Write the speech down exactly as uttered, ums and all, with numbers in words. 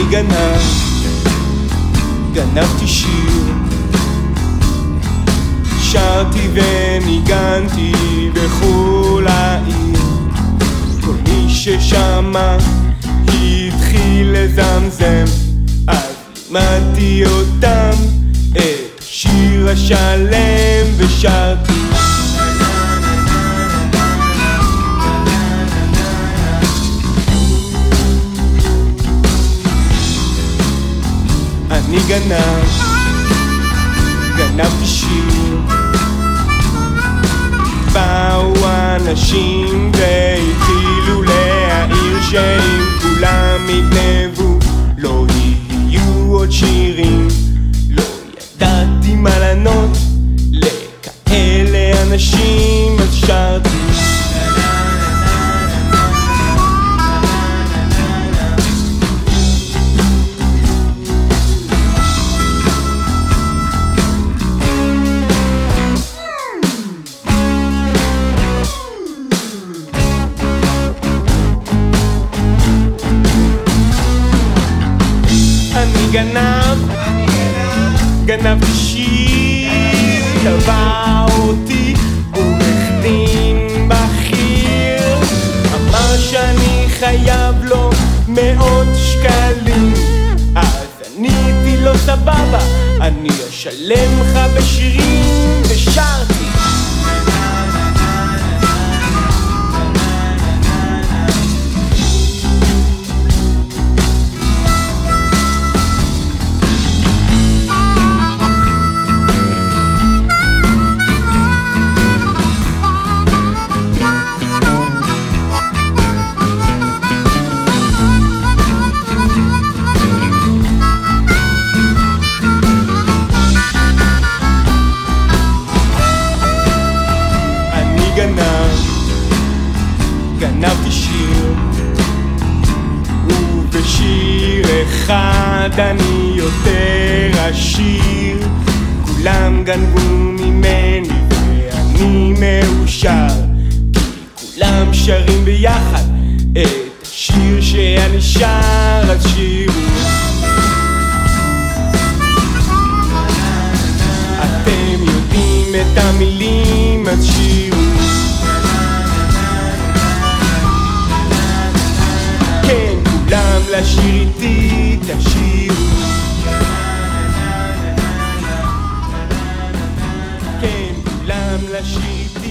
גנב, גנבתי שיר, שרתי וניגנתי בכל העיר. כל מי ששמע התחיל לזמזם, אז לימדתי אותם את השיר השלם ושרתי. אני גנב, גנבתי שיר, באו אנשים והתחילו להעיר שאם כולם יגנבו לא יהיו עוד שירים. לא ידעתי מה לענות לכאלה אנשים, אז שרתי. אני גנב, גנבתי שיר, תבע אותי עורך-דין בכיר, אמר שאני חייב לו מאות שקלים. אז עניתי לו סבבה, אני אשלם'ך בשירים ושרתי. גנבתי שיר, ובשיר אחד אני יותר עשיר. כולם גנבו ממני ואני מאושר, כי כולם שרים ביחד את השיר שאני שר. אז שירו, אתם יודעים את המילים, אז שירו. כולם לשיר איתי, תשירו. כן, כולם לשיר איתי.